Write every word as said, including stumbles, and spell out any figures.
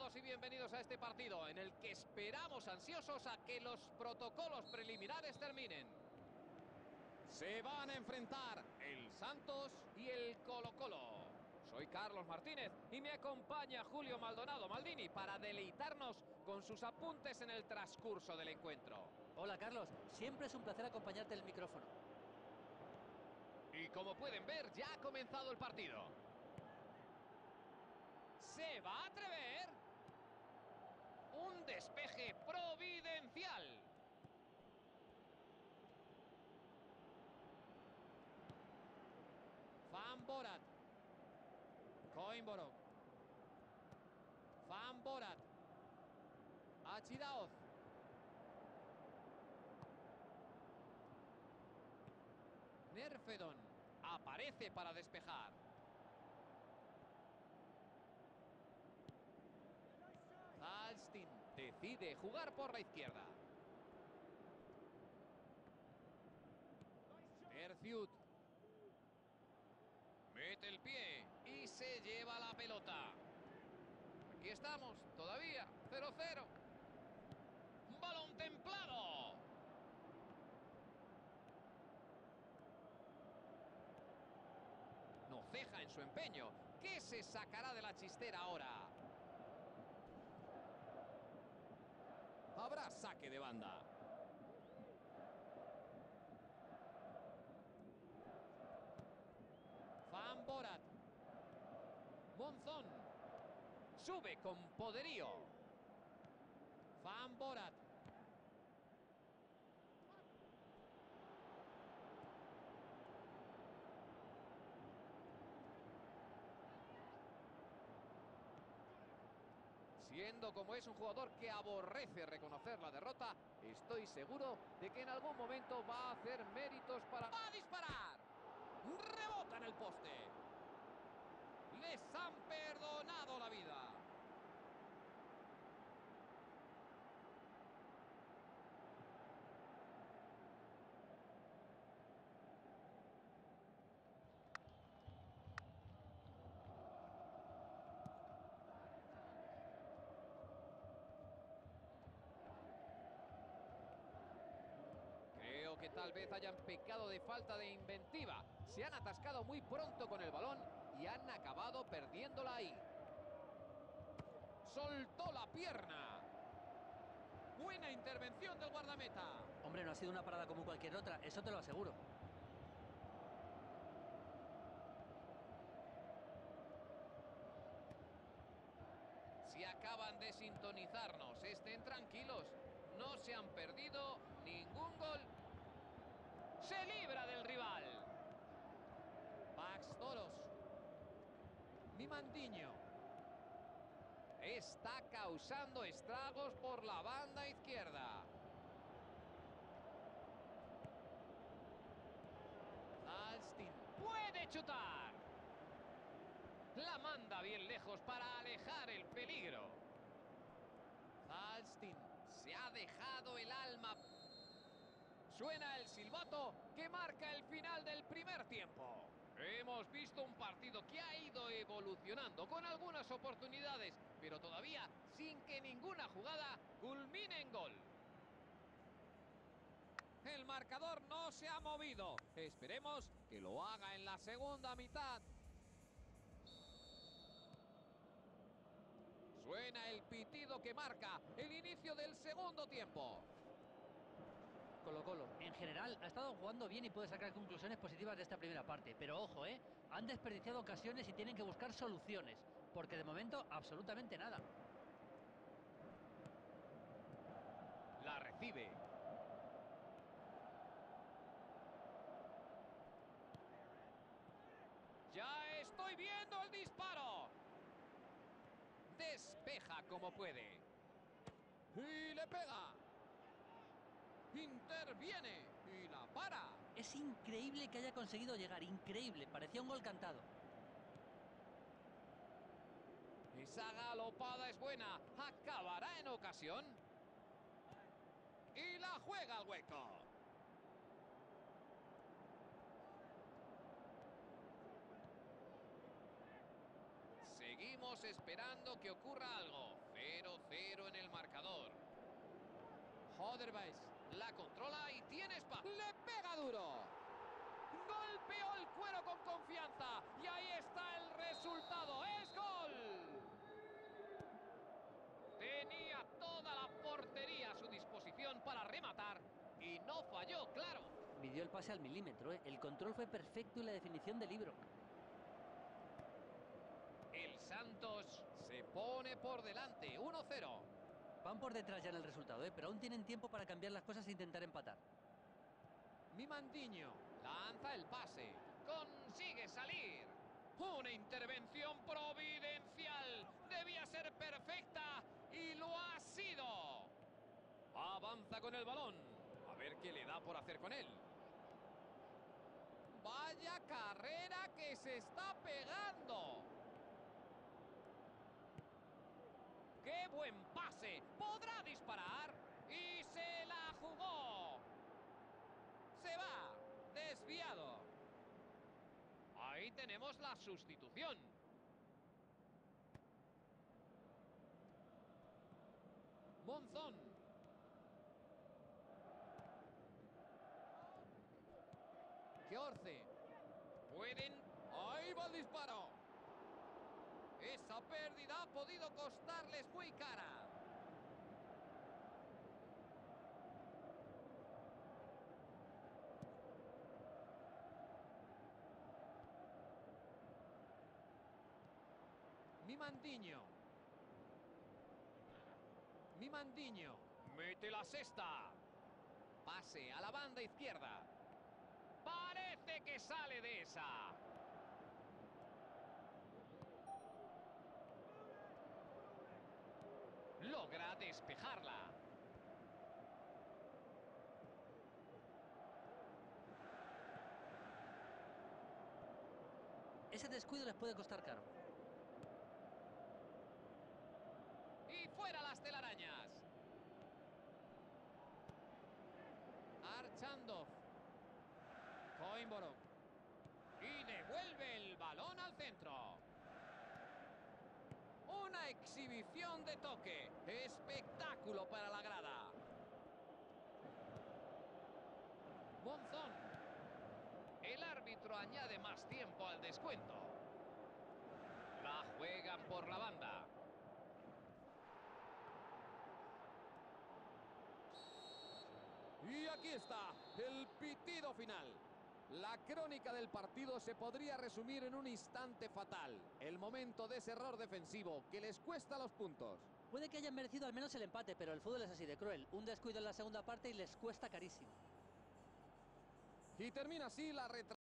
Saludos y bienvenidos a este partido en el que esperamos ansiosos a que los protocolos preliminares terminen. Se van a enfrentar el Santos y el Colo-Colo. Soy Carlos Martínez y me acompaña Julio Maldonado Maldini para deleitarnos con sus apuntes en el transcurso del encuentro. Hola Carlos, siempre es un placer acompañarte en el micrófono. Y como pueden ver, ya ha comenzado el partido. ¿Se va a atrever? Un despeje providencial. Van Borat. Coimborok. Van Borat. Achidaoz. Nerfedon aparece para despejar. Alstin decide jugar por la izquierda. Erciut mete el pie y se lleva la pelota. Aquí estamos, todavía, cero cero. ¡Balón templado! No ceja en su empeño. ¿Qué se sacará de la chistera ahora? Habrá saque de banda. Van Borat. Monzón. Sube con poderío. Van Borat. Siendo como es un jugador que aborrece reconocer la derrota, estoy seguro de que en algún momento va a hacer méritos para... ¡Va a disparar! ¡Rebota en el poste! ¡Les han perdonado la vida! Creo que tal vez hayan pecado de falta de inventiva. Se han atascado muy pronto con el balón y han acabado perdiéndola ahí. Soltó la pierna. Buena intervención del guardameta. Hombre, no ha sido una parada como cualquier otra, eso te lo aseguro. Si acaban de sintonizarnos, estén tranquilos. No se han perdido ningún gol. Se libra del rival. Pax Toros. Mimandiño. Está causando estragos por la banda izquierda. Alstin puede chutar. La manda bien lejos para alejar el peligro. Alstin se ha dejado el alma. Suena el silbato que marca el final del primer tiempo. Hemos visto un partido que ha ido evolucionando con algunas oportunidades, pero todavía sin que ninguna jugada culmine en gol. El marcador no se ha movido. Esperemos que lo haga en la segunda mitad. Suena el pitido que marca el inicio del segundo tiempo. Colo-Colo, en general, ha estado jugando bien y puede sacar conclusiones positivas de esta primera parte. Pero ojo, ¿eh? Han desperdiciado ocasiones y tienen que buscar soluciones. Porque de momento, absolutamente nada. La recibe. ¡Ya estoy viendo el disparo! Despeja como puede. Y le pega. Interviene y la para. Es increíble que haya conseguido llegar, increíble. Parecía un gol cantado. Esa galopada es buena. ¿Acabará en ocasión? Y la juega al hueco. Seguimos esperando que ocurra algo. cero cero en el marcador. Hoderweis la controla y tiene espacio. ¡Le pega duro! Golpeó el cuero con confianza. Y ahí está el resultado. ¡Es gol! Tenía toda la portería a su disposición para rematar. Y no falló, claro. Midió el pase al milímetro, ¿eh? El control fue perfecto y la definición de libro. El Santos se pone por delante, uno cero. Van por detrás ya en el resultado, ¿eh? Pero aún tienen tiempo para cambiar las cosas e intentar empatar. Mimandiño lanza el pase. Consigue salir. Una intervención providencial. Debía ser perfecta y lo ha sido. Avanza con el balón. A ver qué le da por hacer con él. Vaya carrera que se está pegando. ¡Qué buen pase! ¡Podrá disparar! ¡Y se la jugó! Se va, desviado. Ahí tenemos la sustitución. Monzón. Georce. Pueden... ¡Ahí va el disparo! Esa pérdida ha podido costarles muy cara. Mimandiño. Mimandiño. Mete la cesta. Pase a la banda izquierda. Parece que sale de esa. Logra despejarla. Ese descuido les puede costar caro. Y fuera las telarañas. Archandov. Coimborov. Y devuelve el balón al centro. Una exhibición de toque. Espectáculo para la grada. Monzón. El árbitro añade más tiempo al descuento. La juegan por la banda. Y aquí está el pitido final. La crónica del partido se podría resumir en un instante fatal. El momento de ese error defensivo que les cuesta los puntos. Puede que hayan merecido al menos el empate, pero el fútbol es así de cruel. Un descuido en la segunda parte y les cuesta carísimo. Y termina así la retransmisión.